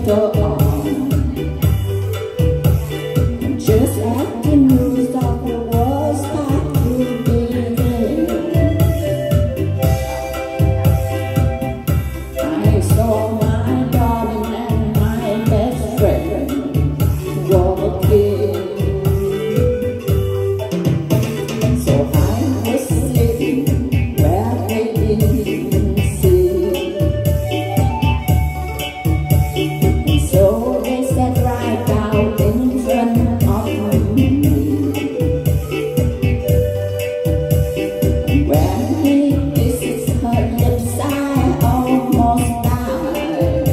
go on. Just like the news of the world start to begin. I saw my darling and my best friend walking. So I was sitting where they didn't see. So they sat right out in front of me. When he kisses her lips, I almost died.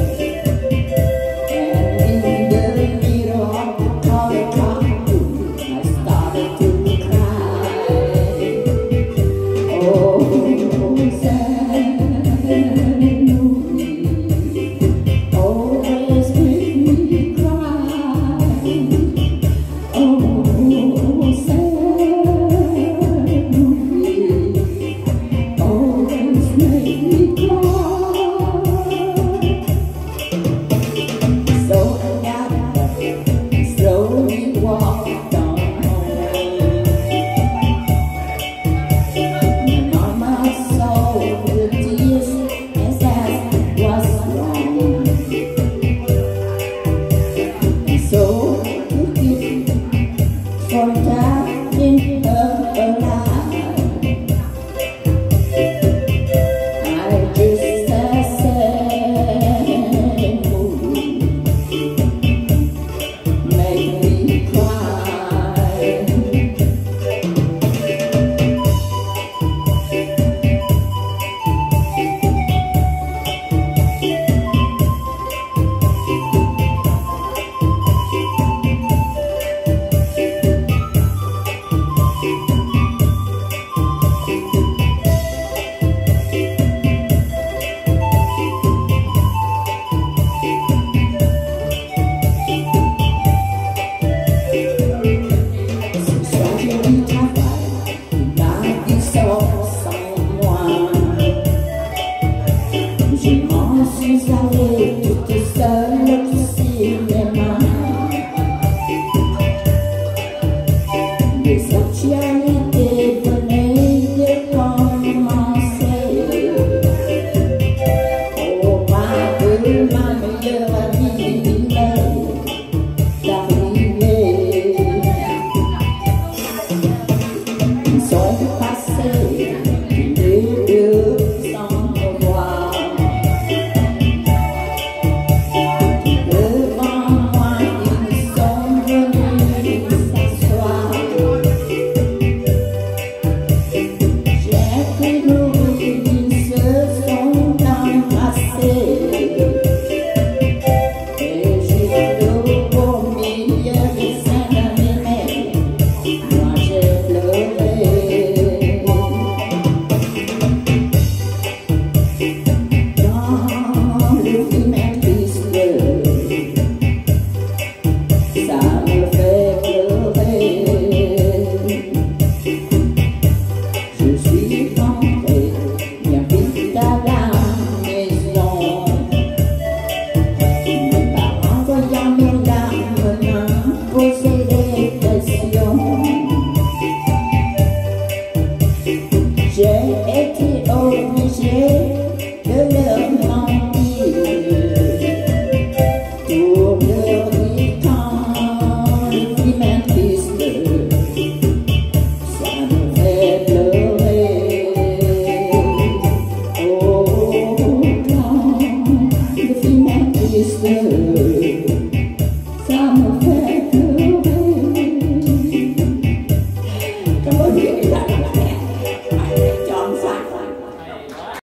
And in the middle of the corridor, I started to cry. Oh, sad movie, always make me cry. Oh, sad movie, always make me cry. So I got up, slowly walked on home. And on my soul, the tears as I was wrong. So I took it for taking her alive. I just said, movie, make me cry. Since I waited to start to see them out, there's such a different upon myself. Oh, my good,